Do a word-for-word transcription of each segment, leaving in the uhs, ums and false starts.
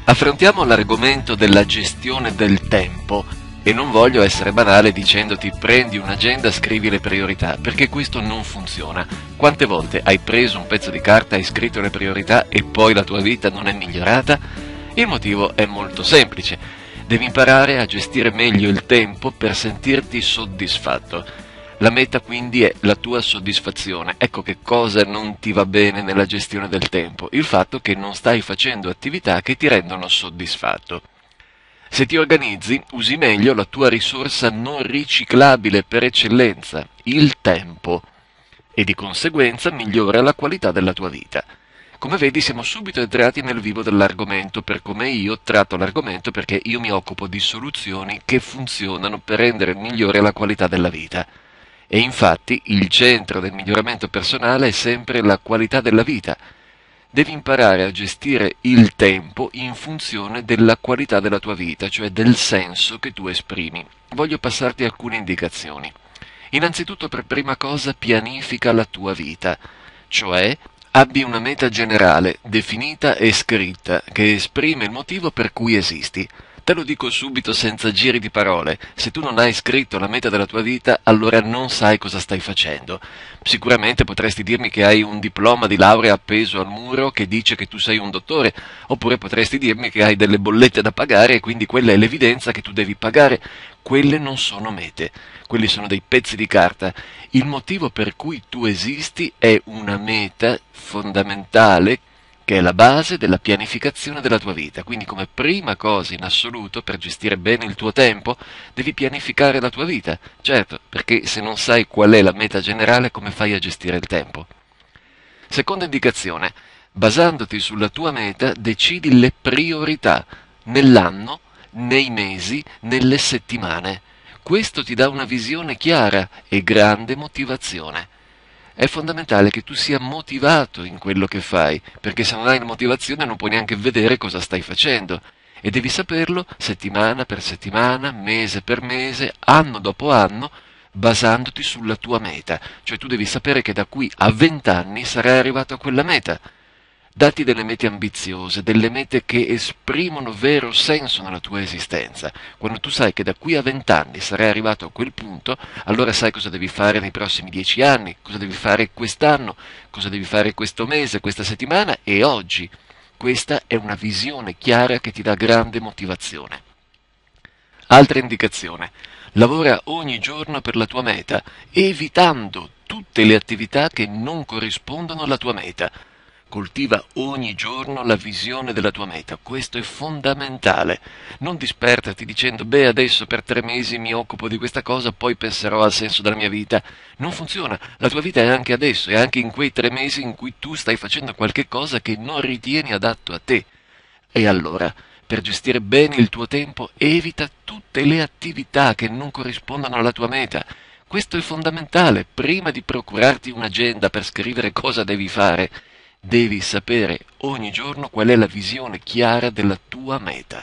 Affrontiamo l'argomento della gestione del tempo e non voglio essere banale dicendoti prendi un'agenda, scrivi le priorità, perché questo non funziona. Quante volte hai preso un pezzo di carta, hai scritto le priorità e poi la tua vita non è migliorata? Il motivo è molto semplice. Devi imparare a gestire meglio il tempo per sentirti soddisfatto. La meta quindi è la tua soddisfazione. Ecco che cosa non ti va bene nella gestione del tempo: il fatto che non stai facendo attività che ti rendono soddisfatto. Se ti organizzi, usi meglio la tua risorsa non riciclabile per eccellenza, il tempo, e di conseguenza migliora la qualità della tua vita. Come vedi, siamo subito entrati nel vivo dell'argomento, per come io tratto l'argomento, perché io mi occupo di soluzioni che funzionano per rendere migliore la qualità della vita. E infatti il centro del miglioramento personale è sempre la qualità della vita. Devi imparare a gestire il tempo in funzione della qualità della tua vita, cioè del senso che tu esprimi. Voglio passarti alcune indicazioni. Innanzitutto, per prima cosa, pianifica la tua vita, cioè abbi una meta generale, definita e scritta, che esprime il motivo per cui esisti. Te lo dico subito senza giri di parole: se tu non hai scritto la meta della tua vita, allora non sai cosa stai facendo. Sicuramente potresti dirmi che hai un diploma di laurea appeso al muro che dice che tu sei un dottore, oppure potresti dirmi che hai delle bollette da pagare e quindi quella è l'evidenza che tu devi pagare. Quelle non sono mete, quelli sono dei pezzi di carta. Il motivo per cui tu esisti è una meta fondamentale, che è la base della pianificazione della tua vita. Quindi, come prima cosa in assoluto, per gestire bene il tuo tempo, devi pianificare la tua vita. Certo, perché se non sai qual è la meta generale, come fai a gestire il tempo? Seconda indicazione: basandoti sulla tua meta, decidi le priorità nell'anno, nei mesi, nelle settimane. Questo ti dà una visione chiara e grande motivazione. È fondamentale che tu sia motivato in quello che fai, perché se non hai motivazione non puoi neanche vedere cosa stai facendo, e devi saperlo settimana per settimana, mese per mese, anno dopo anno, basandoti sulla tua meta. Cioè tu devi sapere che da qui a vent'anni sarai arrivato a quella meta. Datti delle mete ambiziose, delle mete che esprimono vero senso nella tua esistenza. Quando tu sai che da qui a vent'anni sarai arrivato a quel punto, allora sai cosa devi fare nei prossimi dieci anni, cosa devi fare quest'anno, cosa devi fare questo mese, questa settimana e oggi. Questa è una visione chiara che ti dà grande motivazione. Altra indicazione: lavora ogni giorno per la tua meta, evitando tutte le attività che non corrispondono alla tua meta. Coltiva ogni giorno la visione della tua meta, questo è fondamentale. Non disperderti dicendo beh, adesso per tre mesi mi occupo di questa cosa, poi penserò al senso della mia vita. Non funziona, la tua vita è anche adesso, è anche in quei tre mesi in cui tu stai facendo qualche cosa che non ritieni adatto a te. E allora, per gestire bene il tuo tempo, evita tutte le attività che non corrispondono alla tua meta. Questo è fondamentale. Prima di procurarti un'agenda per scrivere cosa devi fare, devi sapere ogni giorno qual è la visione chiara della tua meta.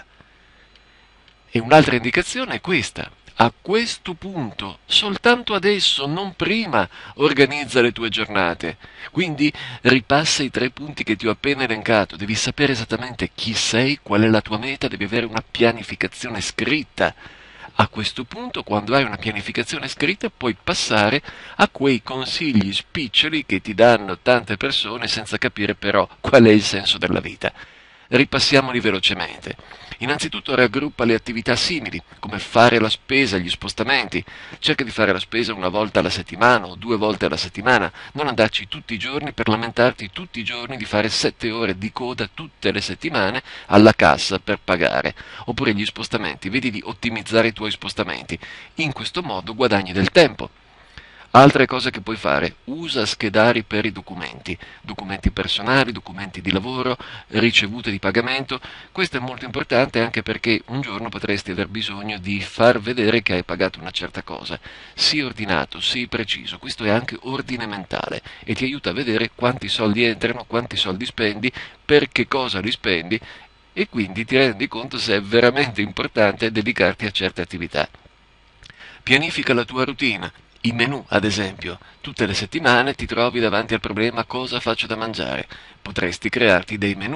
E un'altra indicazione è questa: a questo punto, soltanto adesso, non prima, organizza le tue giornate. Quindi ripassa i tre punti che ti ho appena elencato. Devi sapere esattamente chi sei, qual è la tua meta, devi avere una pianificazione scritta. A questo punto, quando hai una pianificazione scritta, puoi passare a quei consigli spiccioli che ti danno tante persone senza capire però qual è il senso della vita. Ripassiamoli velocemente. Innanzitutto raggruppa le attività simili, come fare la spesa, gli spostamenti. Cerca di fare la spesa una volta alla settimana o due volte alla settimana. Non andarci tutti i giorni per lamentarti tutti i giorni di fare sette ore di coda tutte le settimane alla cassa per pagare. Oppure gli spostamenti, vedi di ottimizzare i tuoi spostamenti. In questo modo guadagni del tempo. Altre cose che puoi fare: usa schedari per i documenti, documenti personali, documenti di lavoro, ricevute di pagamento. Questo è molto importante anche perché un giorno potresti aver bisogno di far vedere che hai pagato una certa cosa. Sii ordinato, sii preciso, questo è anche ordine mentale e ti aiuta a vedere quanti soldi entrano, quanti soldi spendi, per che cosa li spendi e quindi ti rendi conto se è veramente importante dedicarti a certe attività. Pianifica la tua routine. I menù, ad esempio. Tutte le settimane ti trovi davanti al problema cosa faccio da mangiare. Potresti crearti dei menù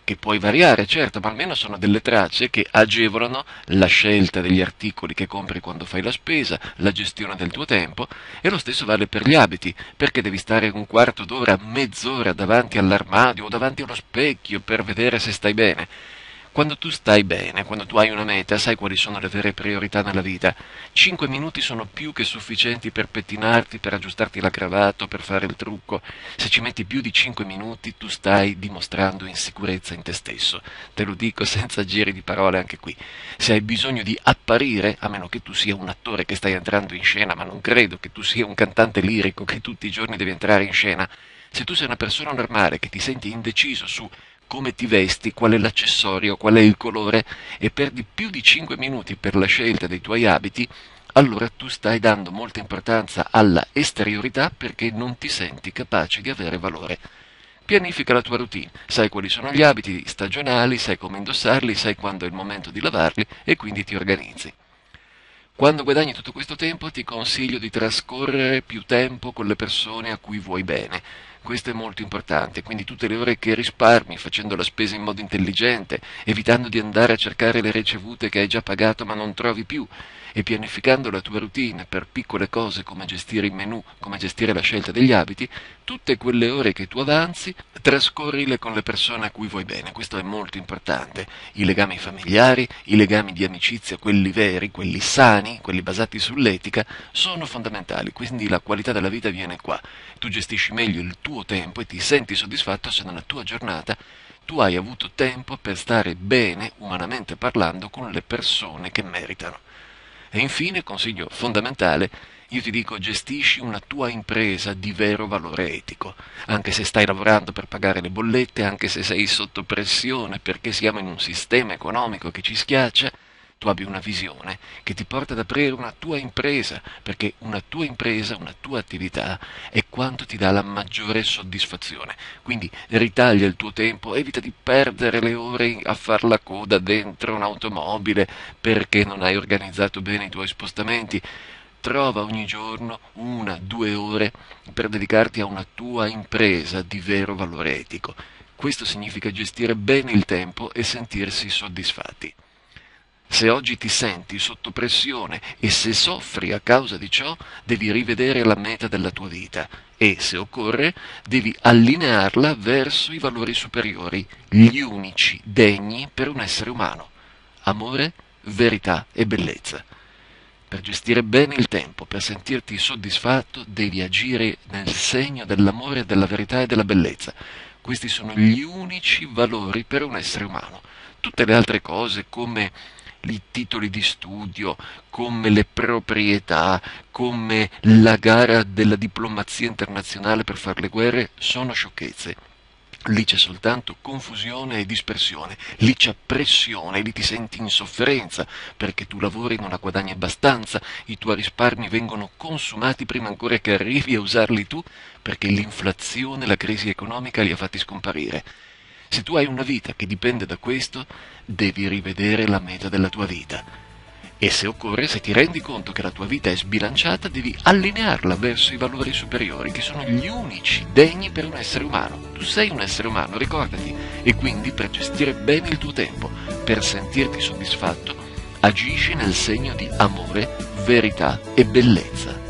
che puoi variare, certo, ma almeno sono delle tracce che agevolano la scelta degli articoli che compri quando fai la spesa, la gestione del tuo tempo, e lo stesso vale per gli abiti, perché devi stare un quarto d'ora, mezz'ora davanti all'armadio o davanti allo specchio per vedere se stai bene. Quando tu stai bene, quando tu hai una meta, sai quali sono le vere priorità nella vita. Cinque minuti sono più che sufficienti per pettinarti, per aggiustarti la cravatta, per fare il trucco. Se ci metti più di cinque minuti, tu stai dimostrando insicurezza in te stesso. Te lo dico senza giri di parole anche qui. Se hai bisogno di apparire, a meno che tu sia un attore che stai entrando in scena, ma non credo che tu sia un cantante lirico che tutti i giorni devi entrare in scena, se tu sei una persona normale che ti senti indeciso su come ti vesti, qual è l'accessorio, qual è il colore, e perdi più di cinque minuti per la scelta dei tuoi abiti, allora tu stai dando molta importanza alla esteriorità perché non ti senti capace di avere valore. Pianifica la tua routine, sai quali sono gli abiti stagionali, sai come indossarli, sai quando è il momento di lavarli e quindi ti organizzi. Quando guadagni tutto questo tempo ti consiglio di trascorrere più tempo con le persone a cui vuoi bene. Questo è molto importante, quindi tutte le ore che risparmi facendo la spesa in modo intelligente, evitando di andare a cercare le ricevute che hai già pagato ma non trovi più, e pianificando la tua routine per piccole cose come gestire il menù, come gestire la scelta degli abiti, tutte quelle ore che tu avanzi, trascorrile con le persone a cui vuoi bene. Questo è molto importante. I legami familiari, i legami di amicizia, quelli veri, quelli sani, quelli basati sull'etica, sono fondamentali, quindi la qualità della vita viene qua. Tu gestisci meglio il tuo tempo e ti senti soddisfatto se nella tua giornata tu hai avuto tempo per stare bene, umanamente parlando, con le persone che meritano. E infine, consiglio fondamentale, io ti dico gestisci una tua impresa di vero valore etico, anche se stai lavorando per pagare le bollette, anche se sei sotto pressione perché siamo in un sistema economico che ci schiaccia, tu abbi una visione che ti porta ad aprire una tua impresa, perché una tua impresa, una tua attività è quanto ti dà la maggiore soddisfazione. Quindi ritaglia il tuo tempo, evita di perdere le ore a far la coda dentro un'automobile perché non hai organizzato bene i tuoi spostamenti. Trova ogni giorno una, due ore per dedicarti a una tua impresa di vero valore etico. Questo significa gestire bene il tempo e sentirsi soddisfatti. Se oggi ti senti sotto pressione e se soffri a causa di ciò, devi rivedere la meta della tua vita e, se occorre, devi allinearla verso i valori superiori, gli unici degni per un essere umano: amore, verità e bellezza. Per gestire bene il tempo, per sentirti soddisfatto, devi agire nel segno dell'amore, della verità e della bellezza. Questi sono gli unici valori per un essere umano. Tutte le altre cose, come i titoli di studio, come le proprietà, come la gara della diplomazia internazionale per fare le guerre, sono sciocchezze. Lì c'è soltanto confusione e dispersione, lì c'è pressione, lì ti senti in sofferenza perché tu lavori e non la guadagni abbastanza, i tuoi risparmi vengono consumati prima ancora che arrivi a usarli tu perché l'inflazione, la crisi economica li ha fatti scomparire. Se tu hai una vita che dipende da questo, devi rivedere la meta della tua vita. E se occorre, se ti rendi conto che la tua vita è sbilanciata, devi allinearla verso i valori superiori, che sono gli unici degni per un essere umano. Tu sei un essere umano, ricordati, e quindi per gestire bene il tuo tempo, per sentirti soddisfatto, agisci nel segno di amore, verità e bellezza.